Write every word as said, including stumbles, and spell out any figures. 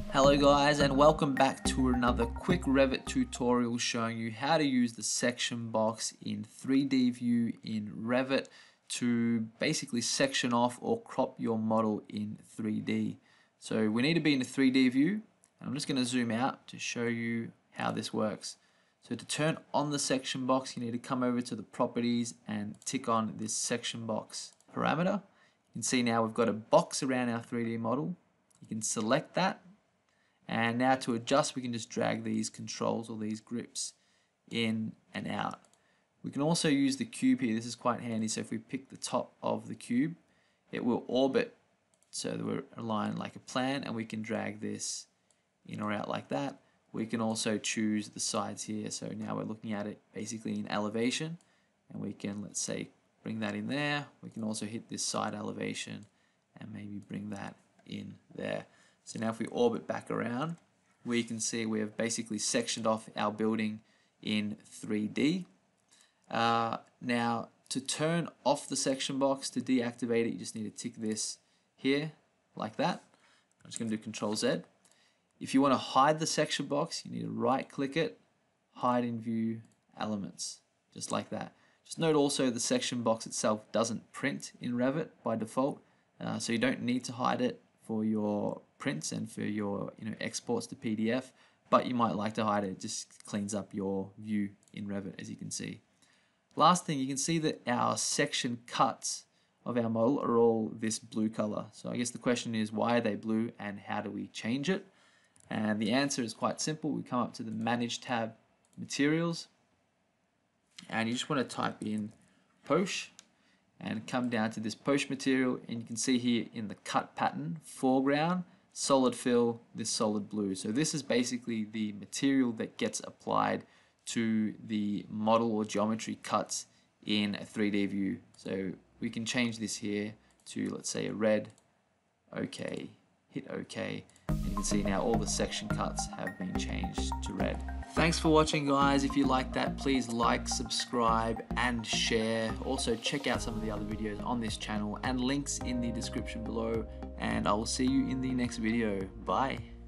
Hello guys, and welcome back to another quick Revit tutorial showing you how to use the section box in three D view in Revit to basically section off or crop your model in three D. So we need to be in a three D view, and I'm just going to zoom out to show you how this works. So to turn on the section box, you need to come over to the properties and tick on this section box parameter. You can see now we've got a box around our three D model. You can select that. And now to adjust, we can just drag these controls or these grips in and out. We can also use the cube here. This is quite handy. So if we pick the top of the cube, it will orbit so that we're aligned like a plan, and we can drag this in or out like that. We can also choose the sides here. So now we're looking at it basically in elevation, and we can, let's say, bring that in there. We can also hit this side elevation and maybe bring that in there. So now if we orbit back around, we can see we have basically sectioned off our building in three D. Uh, now to turn off the section box, to deactivate it, you just need to tick this here like that. I'm just going to do control Z. If you want to hide the section box, you need to right click it, hide in view elements, just like that. Just note also the section box itself doesn't print in Revit by default, uh, so you don't need to hide it for your prints and for your you know exports to P D F, but you might like to hide it. It just cleans up your view in Revit, as you can see. Last thing, you can see that our section cuts of our model are all this blue color. So I guess the question is, why are they blue and how do we change it? And the answer is quite simple. We come up to the Manage tab, Materials, and you just want to type in Posh and come down to this Posh material, and you can see here in the cut pattern, foreground, solid fill, this solid blue. So this is basically the material that gets applied to the model or geometry cuts in a three D view. So we can change this here to, let's say, a red. OK, hit OK, and you can see now all the section cuts have been changed to red. Thanks for watching, guys. If you like that, please like, subscribe and share. Also check out some of the other videos on this channel and links in the description below, and I will see you in the next video. Bye.